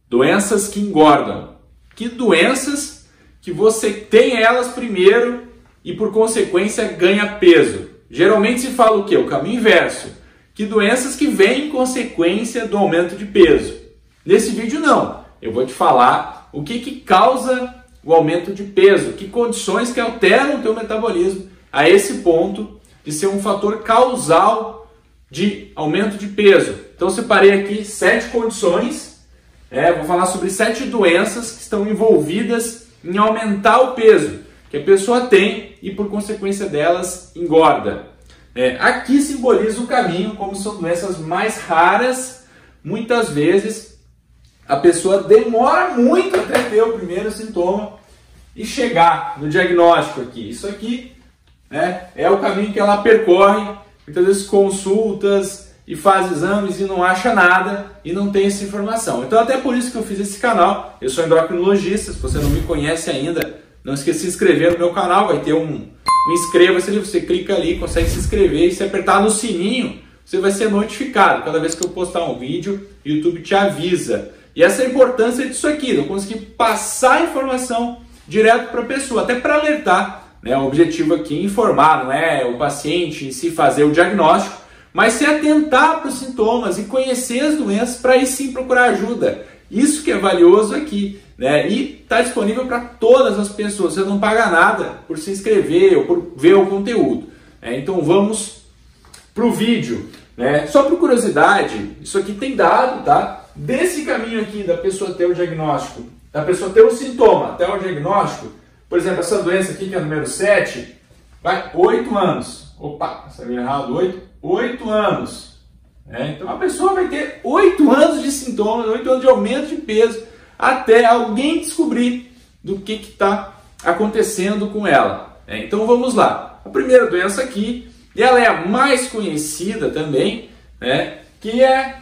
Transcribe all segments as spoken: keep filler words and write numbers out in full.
Doenças que engordam. Que doenças que você tem elas primeiro e por consequência ganha peso? Geralmente se fala o quê? O caminho inverso. Que doenças que vêm em consequência do aumento de peso. Nesse vídeo não. Eu vou te falar o que, que causa o aumento de peso, que condições que alteram o teu metabolismo a esse ponto de ser um fator causal de aumento de peso. Então separei aqui sete condições, é, vou falar sobre sete doenças que estão envolvidas em aumentar o peso que a pessoa tem e por consequência delas engorda. É, aqui simboliza o caminho, como são doenças mais raras, muitas vezes a pessoa demora muito até ter o primeiro sintoma e chegar no diagnóstico aqui. Isso aqui, né, é o caminho que ela percorre, muitas vezes consultas e faz exames e não acha nada e não tem essa informação. Então até por isso que eu fiz esse canal. Eu sou endocrinologista, se você não me conhece ainda, não esqueça de se inscrever no meu canal, vai ter um, um inscreva-se ali, você clica ali, consegue se inscrever e se apertar no sininho, você vai ser notificado. Cada vez que eu postar um vídeo, o YouTube te avisa. E essa é a importância disso aqui, eu conseguir passar a informação direto para a pessoa, até para alertar, né? O objetivo aqui é informar, não é o paciente em si fazer o diagnóstico, mas se atentar para os sintomas e conhecer as doenças para aí sim procurar ajuda. Isso que é valioso aqui, né? E está disponível para todas as pessoas, você não paga nada por se inscrever ou por ver o conteúdo. Né? Então vamos para o vídeo. Né? Só por curiosidade, isso aqui tem dado, tá? Desse caminho aqui da pessoa ter o diagnóstico, da pessoa ter o sintoma até o diagnóstico, por exemplo, essa doença aqui que é a número sete, vai oito anos. Opa, saiu errado, oito, oito anos. É, então a pessoa vai ter oito anos de sintomas, oito anos de aumento de peso, até alguém descobrir do que está acontecendo com ela. É, então vamos lá. A primeira doença aqui, e ela é a mais conhecida também, né, que é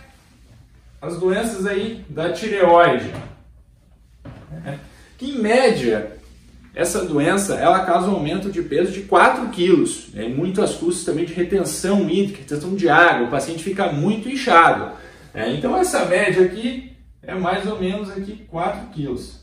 as doenças aí da tireoide. É, que em média, essa doença ela causa um aumento de peso de quatro quilos. É, muito às custas também de retenção hídrica, retenção de água, o paciente fica muito inchado. É, então essa média aqui é mais ou menos aqui quatro quilos.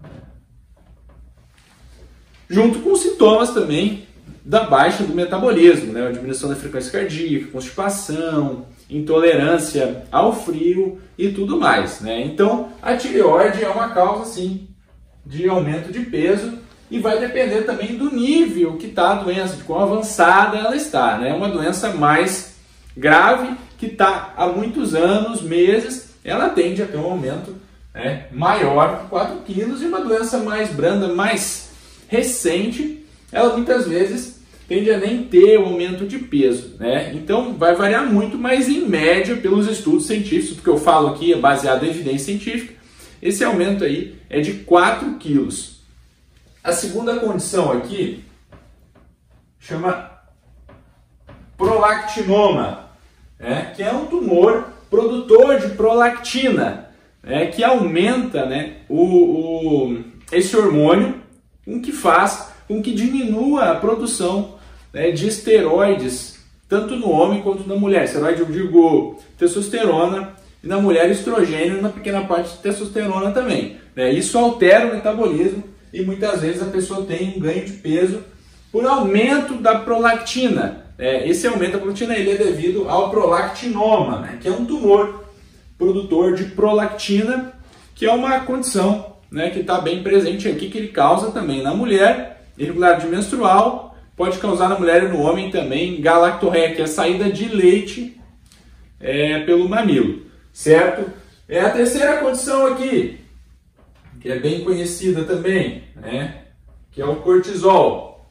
Junto com sintomas também da baixa do metabolismo, né? A diminuição da frequência cardíaca, constipação, intolerância ao frio e tudo mais. Né? Então a tireoide é uma causa sim de aumento de peso e vai depender também do nível que está a doença, de quão avançada ela está. É, né? Uma doença mais grave que está há muitos anos, meses, ela tende a ter um aumento, né, maior que quatro quilos, e uma doença mais branda, mais recente, ela muitas vezes tende a nem ter o aumento de peso. Né? Então vai variar muito, mas em média, pelos estudos científicos, o que eu falo aqui é baseado em evidência científica, esse aumento aí é de quatro quilos. A segunda condição aqui chama prolactinoma, né? Que é um tumor produtor de prolactina, né? Que aumenta, né, o, o, esse hormônio, com que faz com que diminua a produção, né, de esteroides, tanto no homem quanto na mulher. Esteroide, eu digo testosterona, e na mulher estrogênio, e na pequena parte de testosterona também. Né? Isso altera o metabolismo e muitas vezes a pessoa tem um ganho de peso por aumento da prolactina. É, esse aumento da prolactina ele é devido ao prolactinoma, né? Que é um tumor produtor de prolactina, que é uma condição, né, que está bem presente aqui, que ele causa também na mulher irregularidade menstrual, pode causar na mulher e no homem também galactorreia, que é a saída de leite é, pelo mamilo, certo? É a terceira condição aqui, que é bem conhecida também, né, que é o cortisol,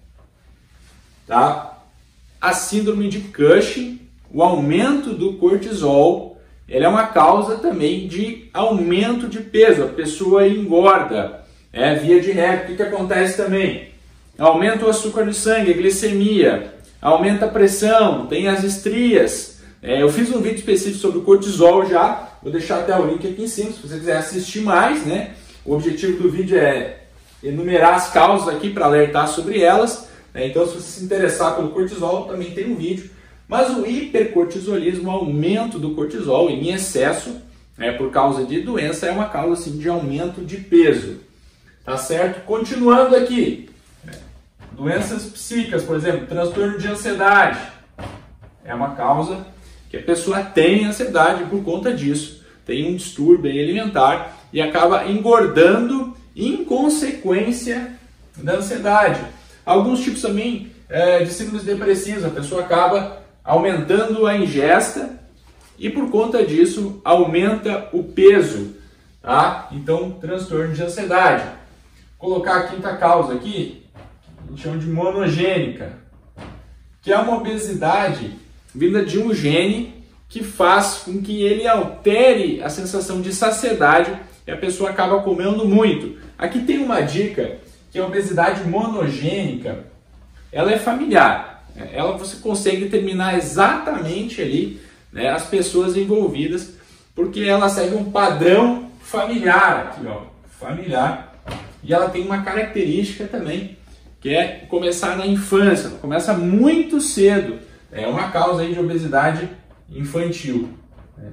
tá? A síndrome de Cushing, o aumento do cortisol, ele é uma causa também de aumento de peso, a pessoa engorda, é via de regra. O que, que acontece também? Aumenta o açúcar no sangue, a glicemia, aumenta a pressão, tem as estrias. É, eu fiz um vídeo específico sobre o cortisol já, vou deixar até o link aqui em cima, se você quiser assistir mais, né? O objetivo do vídeo é enumerar as causas aqui para alertar sobre elas. Né? Então, se você se interessar pelo cortisol, também tem um vídeo. Mas o hipercortisolismo, o aumento do cortisol em excesso, é, por causa de doença, é uma causa assim, de aumento de peso. Tá certo? Continuando aqui, doenças psíquicas, por exemplo, transtorno de ansiedade. É uma causa que a pessoa tem ansiedade por conta disso, tem um distúrbio alimentar e acaba engordando em consequência da ansiedade. Alguns tipos também é, de síndromes depressivas, a pessoa acaba aumentando a ingesta e por conta disso aumenta o peso, tá? Então, transtorno de ansiedade. Vou colocar a quinta causa aqui, a gente chama de monogênica, que é uma obesidade vinda de um gene que faz com que ele altere a sensação de saciedade e a pessoa acaba comendo muito. Aqui tem uma dica, que a obesidade monogênica, ela é familiar. Ela você consegue determinar exatamente ali, né, as pessoas envolvidas, porque ela segue um padrão familiar aqui, ó, familiar. E ela tem uma característica também, que é começar na infância, ela começa muito cedo. É uma causa aí de obesidade infantil. Né?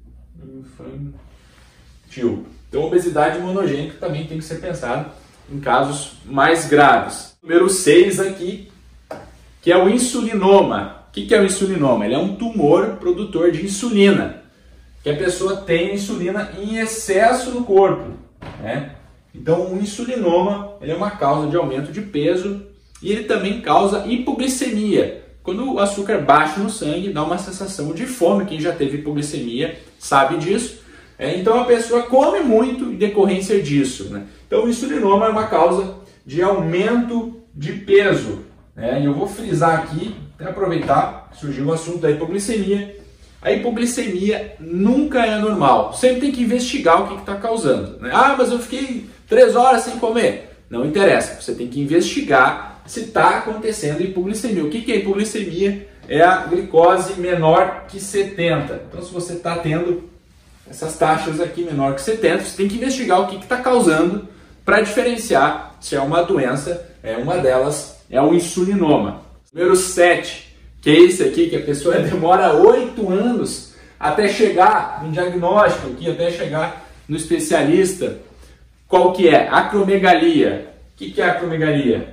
Infantil. Então, obesidade monogênica também tem que ser pensado em casos mais graves. Número seis aqui, que é o insulinoma. O que é o insulinoma? Ele é um tumor produtor de insulina, que a pessoa tem insulina em excesso no corpo. Né? Então, o insulinoma ele é uma causa de aumento de peso e ele também causa hipoglicemia. Quando o açúcar baixa no sangue, dá uma sensação de fome. Quem já teve hipoglicemia sabe disso. É, então a pessoa come muito em decorrência disso. Né? Então o insulinoma é uma causa de aumento de peso. Né? E eu vou frisar aqui, até aproveitar que surgiu o assunto da hipoglicemia. A hipoglicemia nunca é normal. Sempre tem que investigar o que está causando. Né? Ah, mas eu fiquei três horas sem comer. Não interessa, você tem que investigar se está acontecendo hipoglicemia. O que é hipoglicemia? É a glicose menor que setenta. Então, se você está tendo essas taxas aqui menor que setenta, você tem que investigar o que está causando para diferenciar se é uma doença. É uma delas é o insulinoma. Número sete, que é esse aqui, que a pessoa demora oito anos até chegar no diagnóstico, aqui, até chegar no especialista. Qual que é? Acromegalia. O que é acromegalia?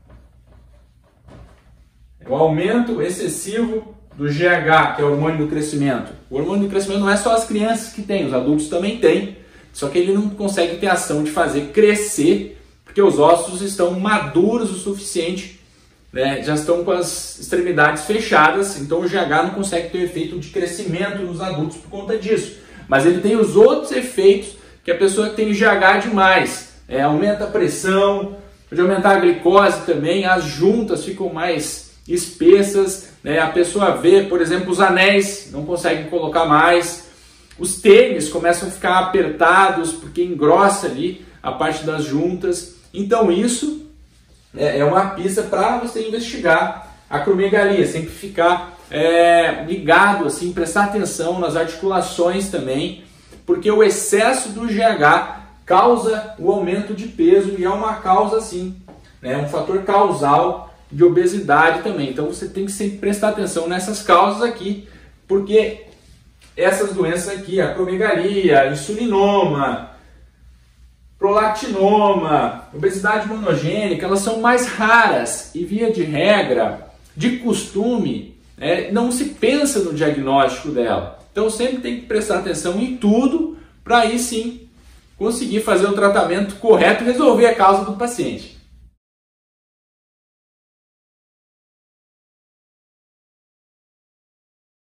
O aumento excessivo do G H, que é o hormônio do crescimento. O hormônio do crescimento não é só as crianças que têm, os adultos também têm, só que ele não consegue ter ação de fazer crescer, porque os ossos estão maduros o suficiente, né? Já estão com as extremidades fechadas, então o G H não consegue ter o efeito de crescimento nos adultos por conta disso. Mas ele tem os outros efeitos que a pessoa que tem G H demais, é, aumenta a pressão, pode aumentar a glicose também, as juntas ficam mais espessas, né? A pessoa vê, por exemplo, os anéis, não consegue colocar mais, os tênis começam a ficar apertados porque engrossa ali a parte das juntas. Então isso é uma pista para você investigar a acromegalia, sempre ficar é, ligado, assim, prestar atenção nas articulações também, porque o excesso do G H causa o aumento de peso e é uma causa, sim, né? Um fator causal de obesidade também. Então você tem que sempre prestar atenção nessas causas aqui, porque essas doenças aqui, acromegalia, insulinoma, prolactinoma, obesidade monogênica, elas são mais raras e, via de regra, de costume, é, não se pensa no diagnóstico dela. Então sempre tem que prestar atenção em tudo para aí sim conseguir fazer o tratamento correto e resolver a causa do paciente.